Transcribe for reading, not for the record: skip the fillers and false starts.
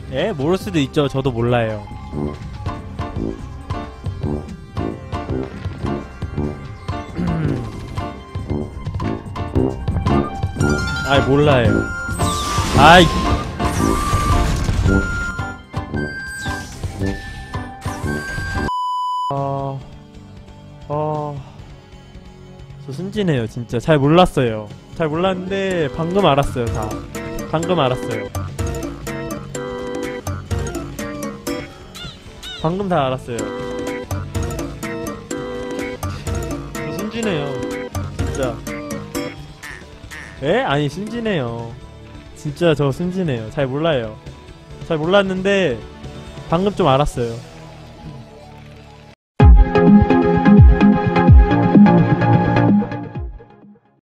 예? 모를 수도 있죠. 저도 몰라요. 아이, 몰라요. 아이. 저 순진해요, 진짜. 잘 몰랐어요. 잘 몰랐는데, 방금 알았어요, 다. 방금 알았어요. 방금 다 알았어요. 저 순진해요. 진짜. 에? 아니, 순진해요. 진짜 저 순진해요. 잘 몰라요. 잘 몰랐는데, 방금 좀 알았어요.